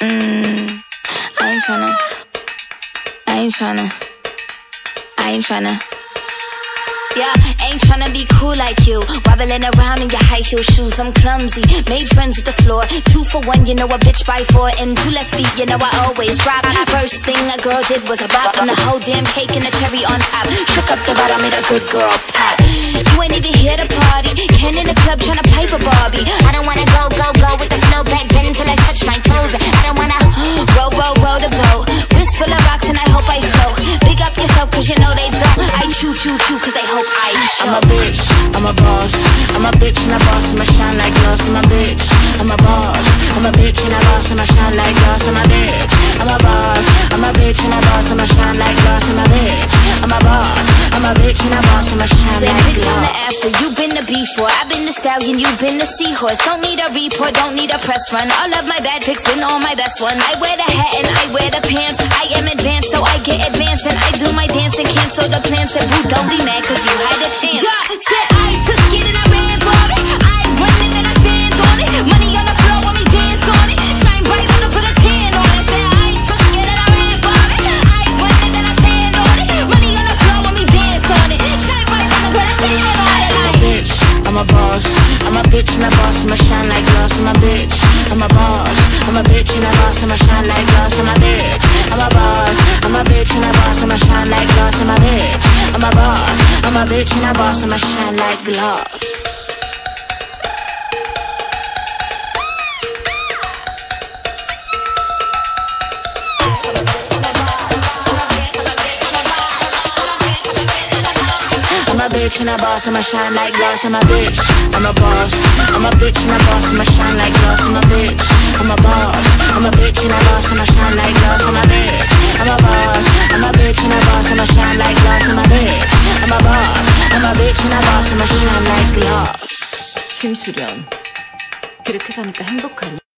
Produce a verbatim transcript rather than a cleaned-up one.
Mmm, I ain't tryna, I ain't tryna, I ain't tryna. Yeah, ain't tryna be cool like you, wobbling around in your high heel shoes. I'm clumsy, made friends with the floor. Two for one, you know a bitch by four. And two left feet, you know I always drop. First thing a girl did was a bop, and the whole damn cake and the cherry on top. Shook up the bottom, made a good girl pop. You ain't even here to party, Ken in the club tryna pipe a Barbie. I don't wanna go, go, go with the flow back then until I touch my toes. I don't wanna roll, roll, roll the boat. Wrist full of rocks and I hope I float. Big up yourself cause you know they don't. I chew, chew, chew cause they hope I show. I'm a bitch, I'm a boss. I'm a bitch and a boss, I'ma shine like glass. I'm a bitch, I'm a boss. I'm a bitch and a boss, I'ma shine like glass. I'm a bitch, I'm a boss. I'm a bitch and a boss, I'ma shine like glass. I'm a bitch, I'm a boss. I'm a bitch and a boss, I'ma shine Say, like bitch, I'm the glass. after, you been the before. I've been the stallion, you've been the seahorse. Don't need a report, don't need a press run. All of my bad pics been all my best ones. I wear the hat and I wear the pants. I am advanced, so I get advanced. And I do my dance and cancel the plans. Said, boo, don't be mad cause you had a chance. Yeah, said I took it and I ran for it. I run it and I stand on it. Money on the floor when we dance on it. Shine bright when I put a tan on it. Said I took it and I ran for it. I run it and I stand on it. Money on the floor when we dance on it. Shine bright when I put a tan on it. I'm a bitch, I'm a boss. I'm a bitch and a boss, I'ma shine like glass. I'm a bitch, I'm a boss. I'm a bitch and a boss, I'ma shine like glass. I'm a bitch, I'm a boss. I'm a bitch and a boss, I'ma shine like glass. I'm a bitch, I'm a boss. I'm a bitch and a boss, I'ma shine like glass. I'm a bitch and a boss, I'ma shine like glass. I'm a bitch, I'm a boss. I'm a bitch and a boss, I'ma shine like glass. I'm a bitch, I'm a boss. I'm a bitch and a boss, I'ma shine like glass. I'm a bitch, I'm a boss. I'm a bitch and a boss, I'ma shine like glass. I'm a bitch, I'm a boss. I'm a bitch and a boss, I'ma shine like glass. 김수련, 그렇게 사니까 행복하니?